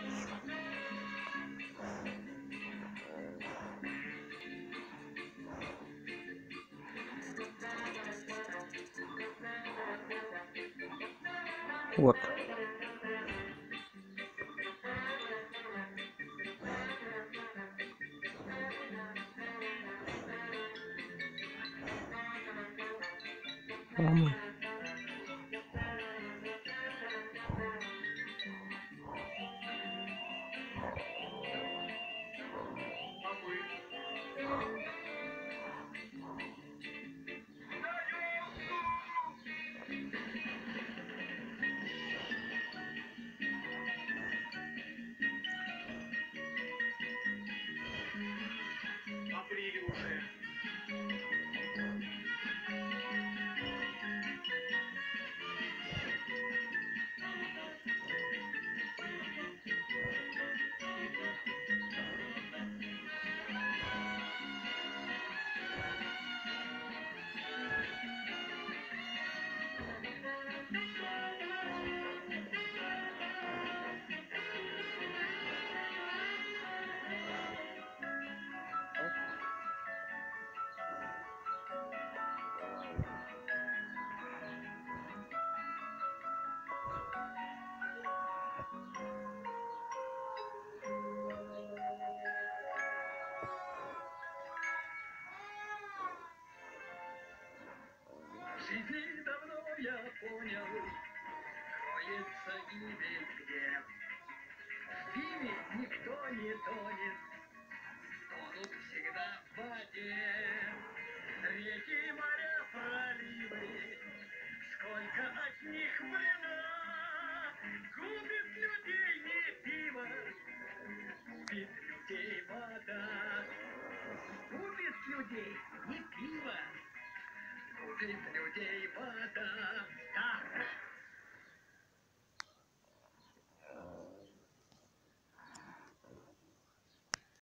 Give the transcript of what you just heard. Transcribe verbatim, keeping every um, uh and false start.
Вот. Ладно. Апрель уже. В жизни давно я понял, кроется гибель где. В пиве никто не тонет, тонут всегда в воде. Реки, моря, проливы, сколько от них вреда. Губит людей не пиво, губит людей вода. Губит людей не пиво, губит людей вода. Да.